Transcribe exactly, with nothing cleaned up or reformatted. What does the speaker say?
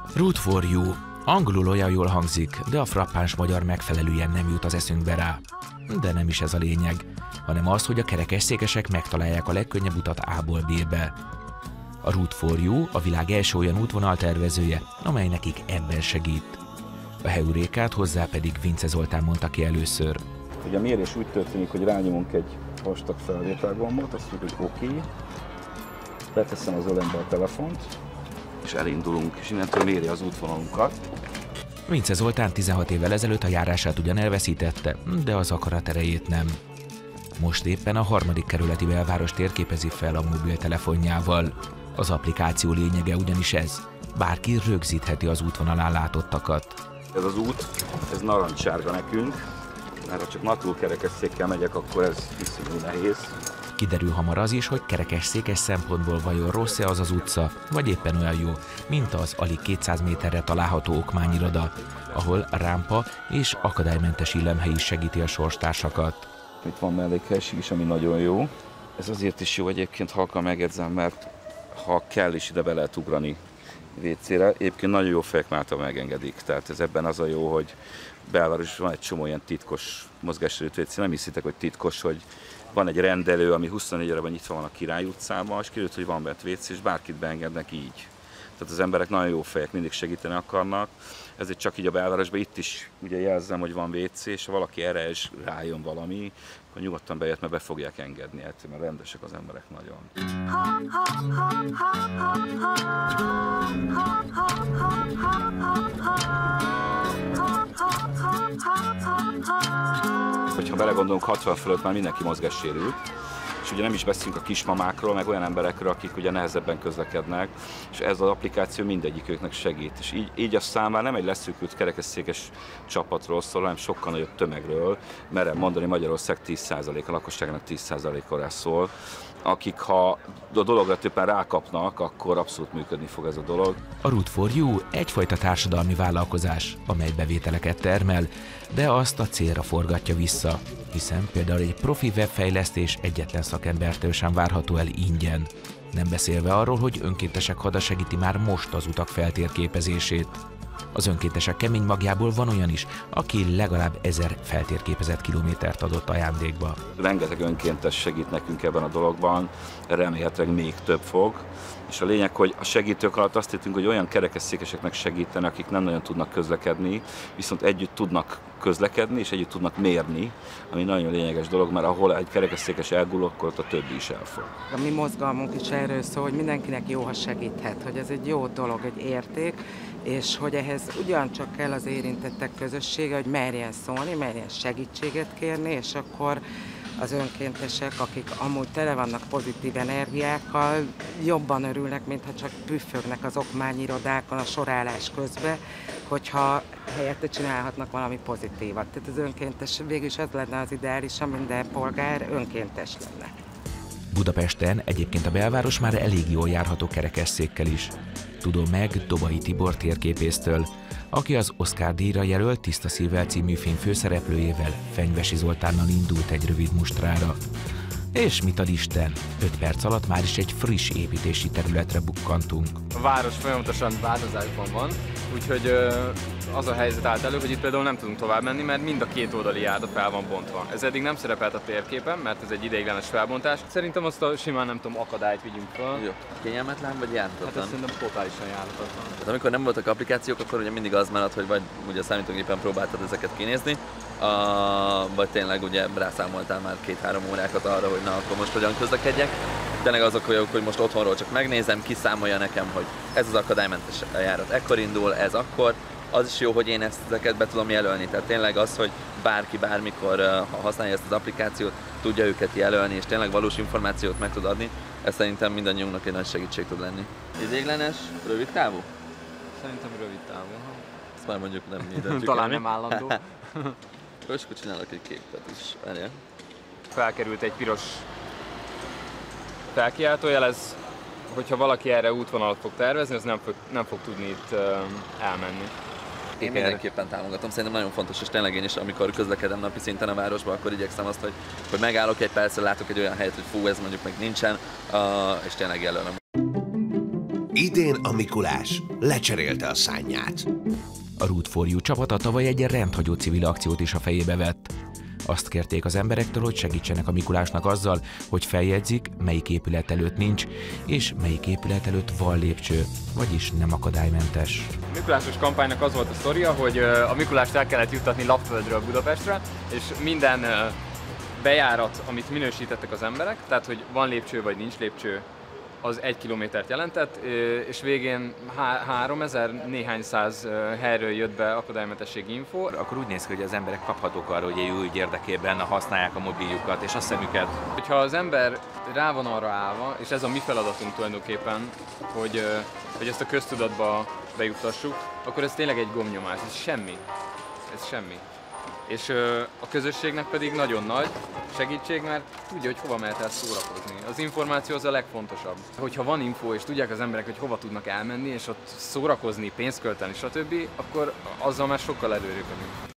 Route for you. Angolul olyan jól hangzik, de a frappáns magyar megfelelően nem jut az eszünkbe rá. De nem is ez a lényeg, hanem az, hogy a kerekesszékesek megtalálják a legkönnyebb utat A-ból B-be. A Route for you a világ első olyan útvonal tervezője, amely nekik ebben segít. A heurékát hozzá pedig Vince Zoltán mondta ki először. Ugye a mérés úgy történik, hogy rányomunk egy vastag felvételgombot, azt mondjuk, hogy oké, okay. Beteszem az ölembe a telefont, és elindulunk, és innentől méri az útvonalunkat. Vince Zoltán tizenhat évvel ezelőtt a járását ugyan elveszítette, de az akarat erejét nem. Most éppen a harmadik kerületi belváros térképezi fel a mobiltelefonjával. Az applikáció lényege ugyanis ez, bárki rögzítheti az útvonalán látottakat. Ez az út, ez narancssárga nekünk, mert ha csak matul kerekesszékkel megyek, akkor ez iszonyú nehéz. Kiderül hamar az is, hogy kerekesszékes szempontból vajon rossz-e az az utca, vagy éppen olyan jó, mint az alig kétszáz méterre található okmányiroda, ahol a rámpa és akadálymentes illemhely is segíti a sorstársakat. Itt van mellékhelyiség is, ami nagyon jó. Ez azért is jó egyébként, halkan megjegyzem, mert ha kell is ide be lehet ugrani vécére. Egyébként nagyon jó fejek által megengedik, tehát ez ebben az a jó, hogy belvárosban van egy csomó ilyen titkos mozgássérült vécé. Nem hiszitek, hogy titkos, hogy van egy rendelő, ami huszonnégy órában nyitva van a Király utcában, és kiderült, hogy van bent vécé, és bárkit beengednek így. Tehát az emberek nagyon jó fejek, mindig segíteni akarnak. Ezért csak így a belvárosban itt is ugye jelzem, hogy van vécé, és ha valaki erre is rájön valami, akkor nyugodtan bejött, mert be fogják engedni, mert rendesek az emberek nagyon. Hogyha belegondolunk, hatvan fölött már mindenki mozgássérült, és ugye nem is beszélünk a kismamákról, meg olyan emberekről, akik ugye nehezebben közlekednek, és ez az applikáció mindegyiküknek segít. És így, így a szám már nem egy leszűkült kerekesszékes csapatról szól, hanem sokkal nagyobb tömegről, merem mondani, Magyarország tíz százalék, a lakosságnak tíz százalékra szól, akik ha a dologra többen rákapnak, akkor abszolút működni fog ez a dolog. A Route for you egyfajta társadalmi vállalkozás, amely bevételeket termel, de azt a célra forgatja vissza, hiszen például egy profi webfejlesztés egyetlen szakembertől sem várható el ingyen. Nem beszélve arról, hogy önkéntesek hada segíti már most az utak feltérképezését. Az önkéntesek kemény magjából van olyan is, aki legalább ezer feltérképezett kilométert adott ajándékba. Rengeteg önkéntes segít nekünk ebben a dologban, remélhetőleg még több fog. És a lényeg, hogy a segítők alatt azt hittünk, hogy olyan kerekesszékeseknek segíteni, akik nem nagyon tudnak közlekedni, viszont együtt tudnak közlekedni, és együtt tudnak mérni, ami nagyon lényeges dolog, mert ahol egy kerekesszékes elgul, akkor ott a többi is elfog. A mi mozgalmunk is erről szól, hogy mindenkinek jó, ha segíthet, hogy ez egy jó dolog, egy érték, és hogy ehhez ugyancsak kell az érintettek közössége, hogy merjen szólni, merjen segítséget kérni, és akkor az önkéntesek, akik amúgy tele vannak pozitív energiákkal, jobban örülnek, mintha csak püffögnek az okmányirodákon a sorálás közben, hogyha helyette csinálhatnak valami pozitívat. Tehát az önkéntes végülis az lenne az ideális, ha minden polgár önkéntes lenne. Budapesten egyébként a belváros már elég jól járható kerekesszékkel is. Tudom meg Dobai Tibor térképésztől, aki az Oscar-díjra jelölt Tiszta Szívvel című film főszereplőjével, Fenyvesi Zoltánnal indult egy rövid mustrára. És mit ad Isten, öt perc alatt már is egy friss építési területre bukkantunk. A város folyamatosan változásban van, úgyhogy az a helyzet állt elő, hogy itt például nem tudunk tovább menni, mert mind a két oldali járda fel van bontva. Ez eddig nem szerepelt a térképen, mert ez egy ideiglenes felbontás. Szerintem azt a simán nem tudom, akadályt vigyünk fel. Jó. Kényelmetlen vagy járhatatlan? Hát ez szerintem totálisan járhatatlan. Hát amikor nem voltak applikációk, akkor ugye mindig az maradt, hogy vagy ugye a számítógépen próbáltad ezeket kinézni, a, vagy tényleg ugye rászámoltál már két-három órákat arra, hogy na akkor most hogyan közlekedjek. Tényleg azok vagyok, hogy most otthonról csak megnézem, kiszámolja nekem, hogy ez az akadálymentes járat ekkor indul, ez akkor. Az is jó, hogy én ezt, ezeket be tudom jelölni. Tehát tényleg az, hogy bárki bármikor, ha használja ezt az applikációt, tudja őket jelölni, és tényleg valós információt meg tud adni, ez szerintem mindannyiunknak egy nagy segítség tud lenni. Ideiglenes, rövid távú? Szerintem rövid távú. Ezt már mondjuk nem mi döntjük. Talán nem állandó. És akkor csinálok egy képet is. Várjál. Felkerült egy piros felkiáltójel, ez, hogyha valaki erre útvonalat fog tervezni, az nem fog, nem fog tudni itt uh, elmenni. Én mindenképpen támogatom, szerintem nagyon fontos, és tényleg én is, amikor közlekedem napi szinten a városba, akkor igyekszem azt, hogy, hogy megállok egy percre, látok egy olyan helyet, hogy fú, ez mondjuk meg nincsen, uh, és tényleg jelölöm. Idén a Mikulás lecserélte a szárnyát. A Root for You csapata tavaly egy rendhagyó civil akciót is a fejébe vett. Azt kérték az emberektől, hogy segítsenek a Mikulásnak azzal, hogy feljegyzik, melyik épület előtt nincs, és melyik épület előtt van lépcső, vagyis nem akadálymentes. A Mikulásos kampánynak az volt a sztoria, hogy a Mikulást el kellett juttatni Lapföldről Budapestre, és minden bejárat, amit minősítettek az emberek, tehát hogy van lépcső vagy nincs lépcső, az egy kilométert jelentett, és végén há háromezer, néhány száz helyről jött be akadálymentességi info. Akkor úgy néz ki, hogy az emberek kaphatók arra, hogy egy jó ügy érdekében használják a mobiljukat és a szemüket. Hogyha az ember rá van arra állva, és ez a mi feladatunk tulajdonképpen, hogy, hogy ezt a köztudatba bejuttassuk, akkor ez tényleg egy gombnyomás, ez semmi. Ez semmi. És a közösségnek pedig nagyon nagy segítség, mert tudja, hogy hova mehet el szórakozni. Az információ az a legfontosabb. Hogyha van info, és tudják az emberek, hogy hova tudnak elmenni, és ott szórakozni, pénzt költeni, stb., akkor azzal már sokkal előrébb vagyunk.